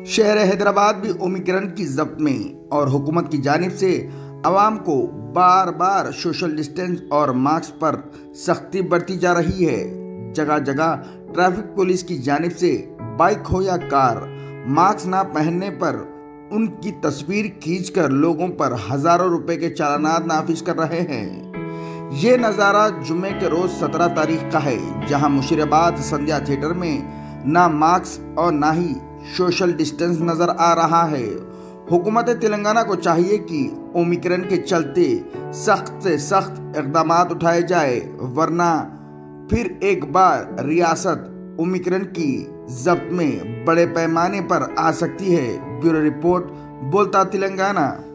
शहर हैदराबाद भी ओमिक्रॉन की जब्त में और हुकूमत की जानिब से आवाम को बार बार सोशल डिस्टेंस और मास्क पर सख्ती बरती जा रही है। जगह जगह ट्रैफिक पुलिस की जानिब से बाइक हो या कार, मास्क ना पहनने पर उनकी तस्वीर खींचकर लोगों पर हजारों रुपए के चालानात नाफिज कर रहे हैं। ये नज़ारा जुम्मे के रोज 17 तारीख का है, जहां मुशीराबाद संध्या थिएटर में ना मास्क और ना ही सोशल डिस्टेंस नजर आ रहा है। हुकूमत तेलंगाना को चाहिए कि ओमिक्रॉन के चलते सख्त से सख्त इक़दाम उठाए जाए, वरना फिर एक बार रियासत ओमिक्रॉन की जब्त में बड़े पैमाने पर आ सकती है। ब्यूरो रिपोर्ट, बोलता तेलंगाना।